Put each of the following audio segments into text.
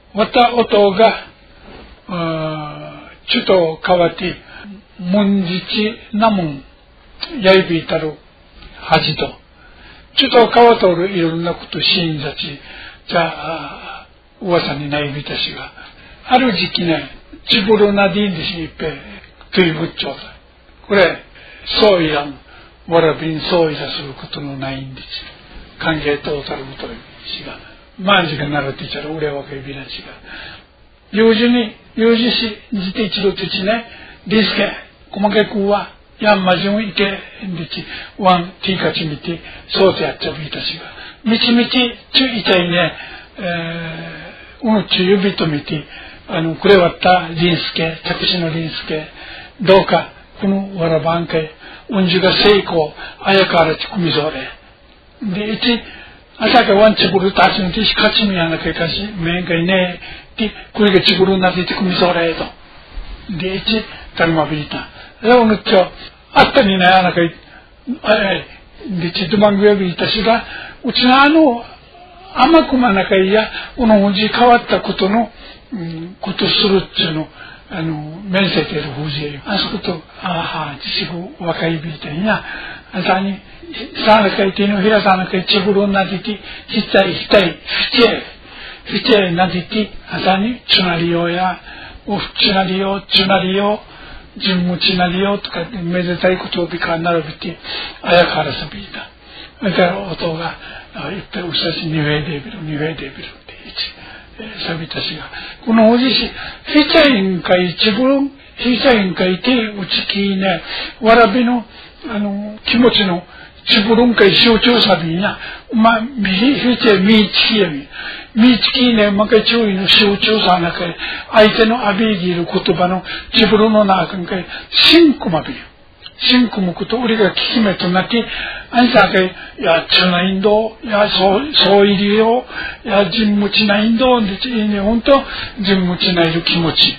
wata oto ga chuto kawati munjichi namun yaibi taru haji to chuto kawatoru iron naこと信者ちじゃあ噂にないびたしがある時期ねチブルナディンディシイペトゥイブッチョだこれそういらんわらびんそういらすることのないんです歓迎とたることしがマンジがなるって言っちゃう俺はけびらしが有事しじて一度てちねリスケ細けくはやんまじゅんいけんでちワンティーカチミティそうてやっちゃびたしがみちみちちゅいちゃいねちゅ指とみてくれわったリンスケ着手のリンスケどうかこのわらばんけうんじゅが成功あやからちくみぞれでいち朝かワンチブルたちのてしかちみやなけかしめんかいねてこれがチブルなてちくみぞれとでいちたるまびいたでおぬっちょあったにねやなかいでちとまんぐやびいたしがうちの甘くまなかいやおのうじ変わったことのことするっちゅうの面せてるふうじえあそことあはちしぐ若いびいたんやあたにさなかいてのひらさなかいちぶるなでてひたいひたいふちえなでてあたにちゅなりよやおふちなりよちゅなりよじんむちなりよとかめでたいことをびかならびてあやからさびいただから音がいっぺんうさしにわいでびるっていちさびたしがこのおじしひちゃいんかいちぶるんひちゃいんかいてうちきねわらびの気持ちのちぶるんかい象徴さびなみひちゃいみいちきやみいちきねまかい注意の象徴さなかい相手のあびいぎる言葉のちぶるのなかんかいしんくまびよしんくむこと俺が聞きめとなきあんさかいやちゅなインドやそういりよやじんむちなインドでちいねほんとじんむちないる気持ち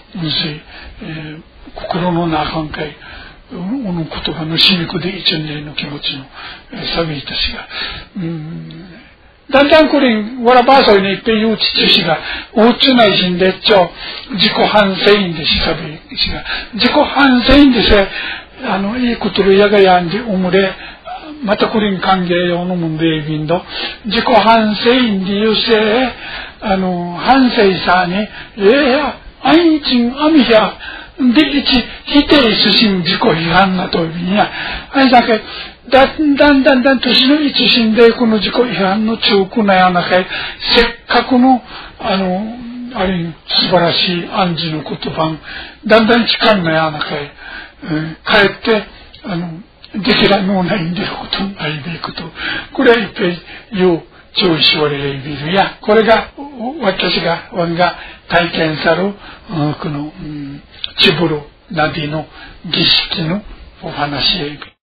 心の中んかいおの言葉のしみくで一年の気持ちのさびいたしがだんだんこれわらばあそいねいっぺん言うちちゅしがおうちゅないしんでっちょ自己反省員でしさびしが自己反省員でせいいことるやがやんでおむれまたこれに歓迎用のもんでいびんど自己反省員で言うせ反省さにあいちんあみやでいち否定すしん自己批判なといびんやあいだけだんだん年の一心でこの自己批判の中苦なやなかいせっかくのあれ素晴らしい暗示の言葉だんだん近んなやなかいかえってできらんのないんでることあいびいことこれはいっぺん言う注意しわれるいびるやこれが私が体験さるこのチブルナディの儀式のお話へ